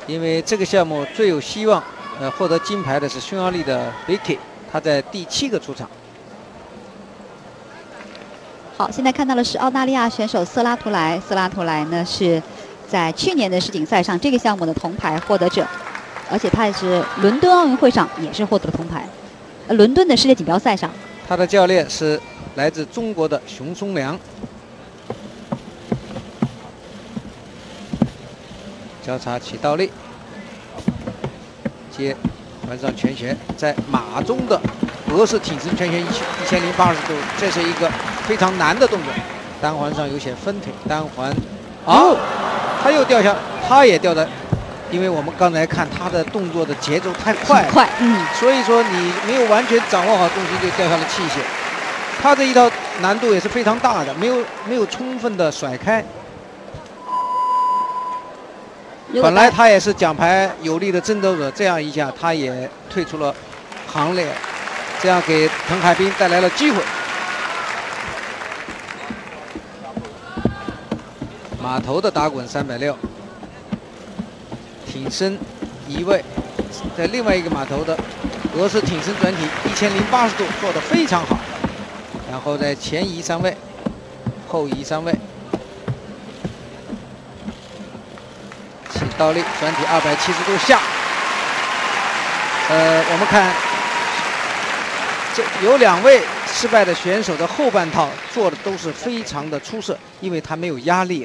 因为这个项目最有希望获得金牌的是匈牙利的 Vicky， 他在第7个出场。 好，现在看到的是澳大利亚选手瑟拉图莱。瑟拉图莱呢是在去年的世锦赛上这个项目的铜牌获得者，而且他也是伦敦奥运会上也是获得了铜牌，伦敦的世界锦标赛上。 他的教练是来自中国的熊松良。交叉起倒立，接环上拳旋，在马中的俄式挺身拳旋1080度，这是一个非常难的动作。单环上有些分腿，单环，他又掉下，他也掉的，因为我们刚才看他的动作的节奏太快了，所以说你没有完全掌握好重心就掉下了器械。他这一套难度也是非常大的，没有充分的甩开。本来他也是奖牌有力的争夺者，这样一下他也退出了行列，这样给滕海滨带来了机会。马头的打滚360，挺身移位，在另外一个马头的俄式挺身转体1080度做得非常好，然后在前移3位，后移3位。倒立转体270度下，我们看这有2位失败的选手的后半套做的都是非常的出色，因为他没有压力了。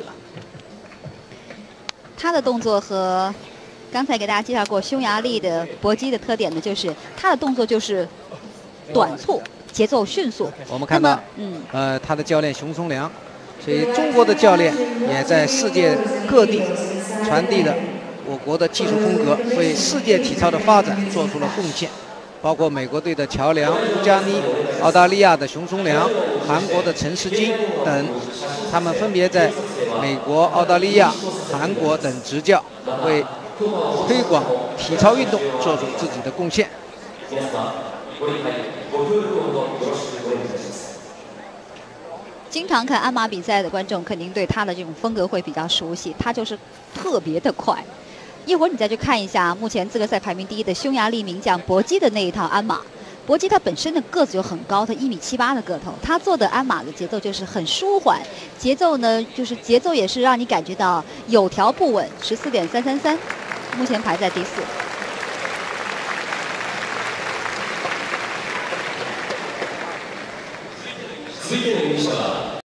他的动作和刚才给大家介绍过匈牙利的搏击的特点呢，就是他的动作就是短促，节奏迅速。 我们看到，他的教练熊松良，所以中国的教练也在世界各地传递了我国的技术风格，为世界体操的发展做出了贡献，包括美国队的乔梁、乌加尼、澳大利亚的熊松良、韩国的陈世金等，他们分别在美国、澳大利亚、韩国等执教，为推广体操运动做出自己的贡献。 经常看鞍马比赛的观众肯定对他的这种风格会比较熟悉，他就是特别的快。一会儿你再去看一下目前资格赛排名第1的匈牙利名将搏击的那一套鞍马。搏击他本身的个子就很高，他1.78米的个头，他做的鞍马的节奏就是很舒缓，节奏呢就是节奏也是让你感觉到有条不紊。14.333，目前排在第4。